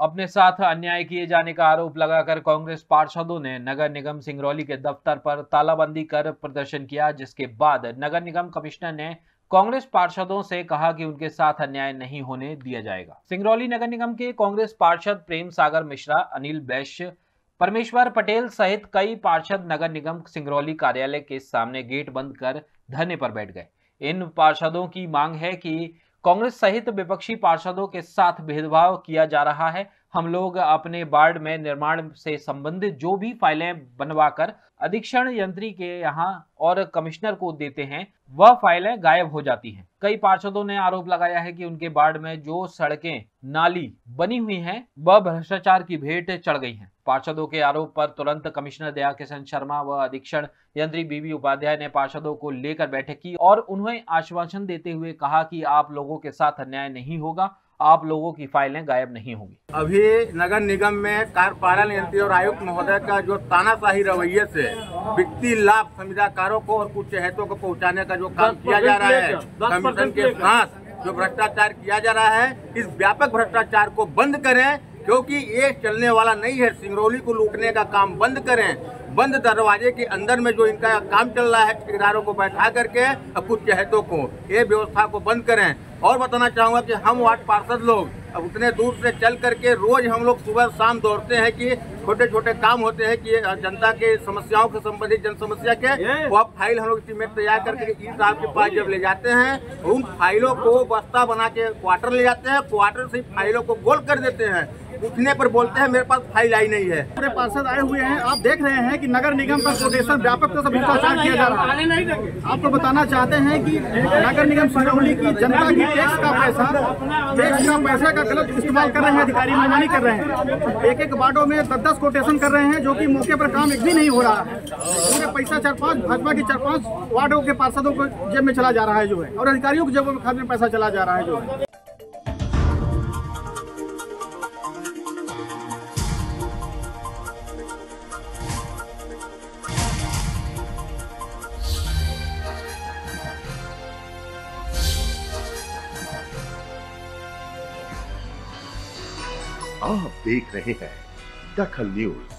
अपने साथ अन्याय किए जाने का आरोप लगाकर कांग्रेस पार्षदों ने नगर निगम सिंगरौली के दफ्तर पर तालाबंदी कर प्रदर्शन किया, जिसके बाद नगर निगम कमिश्नर ने कांग्रेस पार्षदों से कहा कि उनके साथ अन्याय नहीं होने दिया जाएगा। सिंगरौली नगर निगम के कांग्रेस पार्षद प्रेम सागर मिश्रा, अनिल वैश्य, परमेश्वर पटेल सहित कई पार्षद नगर निगम सिंगरौली कार्यालय के सामने गेट बंद कर धरने पर बैठ गए। इन पार्षदों की मांग है कि कांग्रेस सहित विपक्षी पार्षदों के साथ भेदभाव किया जा रहा है। हम लोग अपने वार्ड में निर्माण से संबंधित जो भी फाइलें बनवाकर अधीक्षण यंत्री के यहाँ और कमिश्नर को देते हैं, वह फाइलें गायब हो जाती हैं। कई पार्षदों ने आरोप लगाया है कि उनके वार्ड में जो सड़कें नाली बनी हुई हैं, वह भ्रष्टाचार की भेंट चढ़ गई हैं। पार्षदों के आरोप पर तुरंत कमिश्नर दया किशन शर्मा व अधीक्षण यंत्री बीबी उपाध्याय ने पार्षदों को लेकर बैठक की और उन्हें आश्वासन देते हुए कहा कि आप लोगों के साथ अन्याय नहीं होगा, आप लोगों की फाइलें गायब नहीं होंगी। अभी नगर निगम में कार्यपालन यंत्री और आयुक्त महोदय का जो तानाशाही रवैये से वित्तीय लाभ संविदाकारों को और कुछ चहेतों को पहुंचाने का जो काम किया जा रहा है, कमीशन के साथ जो भ्रष्टाचार किया जा रहा है, इस व्यापक भ्रष्टाचार को बंद करें, क्योंकि ये चलने वाला नहीं है। सिंगरौली को लूटने का काम बंद करें। बंद दरवाजे के अंदर में जो इनका काम चल रहा है, ठेकेदारों को बैठा करके और कुछ चहेतों को, ये व्यवस्था को बंद करें। और बताना चाहूँगा कि हम वार्ड पार्षद लोग अब उतने दूर से चल करके रोज हम लोग सुबह शाम दौड़ते हैं कि छोटे छोटे काम होते हैं कि जनता के समस्याओं के संबंधित जन समस्या के वो फाइल हम लोग एस्टीमेट तैयार करके ई साहब के पास जब ले जाते हैं, उन फाइलों को बस्ता बना के क्वार्टर ले जाते हैं, क्वार्टर से फाइलों को गोल कर देते हैं। पूछने पर बोलते हैं मेरे पास फाइल आई नहीं है। पूरे पार्षद आए हुए हैं, आप देख रहे हैं कि नगर निगम पर कोटेशन व्यापक रूप से भ्रष्टाचार किया जा रहा है। आपको बताना चाहते हैं कि नगर निगम सिंगरौली की जनता की टैक्स का पैसा का गलत इस्तेमाल कर रहे हैं, अधिकारी मनमानी कर रहे हैं। एक वार्डों में 10-10 कोटेशन कर रहे हैं, जो कि मौके पर काम एक भी नहीं हो रहा है। पूरे पैसा 4-5 भाजपा की 4-5 वार्डों के पार्षदों को जेब में चला जा रहा है जो है, और अधिकारियों की जेब में पैसा चला जा रहा है जो है। आप देख रहे हैं दखल न्यूज।